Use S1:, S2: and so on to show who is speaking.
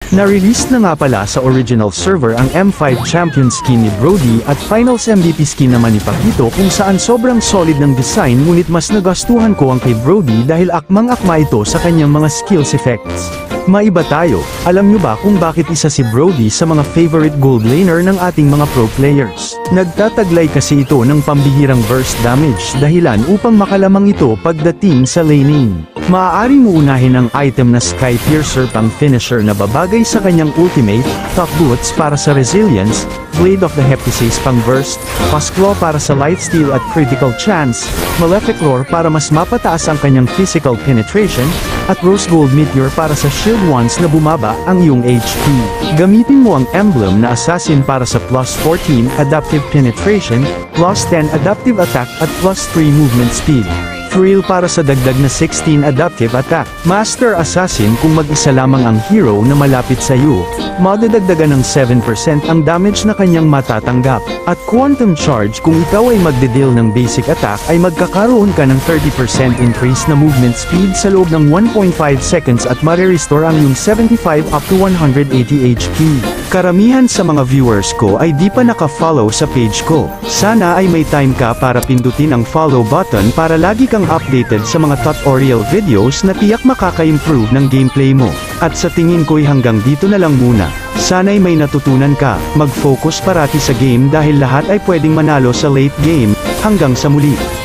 S1: Na-release na nga pala sa original server ang M5 Champion skin ni Brody at Finals MVP skin naman ni Pacquiao kung saan sobrang solid ng design ngunit mas nagustuhan ko ang kay Brody dahil akmang-akma ito sa kanyang mga skills effects. Maiba tayo, alam nyo ba kung bakit isa si Brody sa mga favorite gold laner ng ating mga pro players? Nagtataglay kasi ito ng pambihirang burst damage dahilan upang makalamang ito pagdating sa laning. Maaari mo unahin ang item na Sky Piercer pang finisher na babagay sa kanyang ultimate, Top Boots para sa resilience, Blade of the Heptasis pang burst, Pasclaw para sa lifesteal at critical chance, Malefic Roar para mas mapataas ang kanyang physical penetration, at Rose Gold Meteor para sa shield once na bumaba ang iyong HP. Gamitin mo ang emblem na Assassin para sa plus 14 adaptive penetration, plus 10 adaptive attack at plus 3 movement speed. Frill para sa dagdag na 16 adaptive attack. Master Assassin kung mag-isa lamang ang hero na malapit sa iyo, madadagdagan ng 7% ang damage na kanyang matatanggap. At Quantum Charge kung ikaw ay magde-deal ng basic attack ay magkakaroon ka ng 30% increase na movement speed sa loob ng 1.5 seconds at mare-restore ang iyong 75 up to 180 HP. Karamihan sa mga viewers ko ay di pa naka-follow sa page ko. Sana ay may time ka para pindutin ang follow button para lagi kang updated sa mga tutorial videos na tiyak makaka-improve ng gameplay mo. At sa tingin ko'y hanggang dito na lang muna. Sana'y may natutunan ka, mag-focus parati sa game dahil lahat ay pwedeng manalo sa late game. Hanggang sa muli.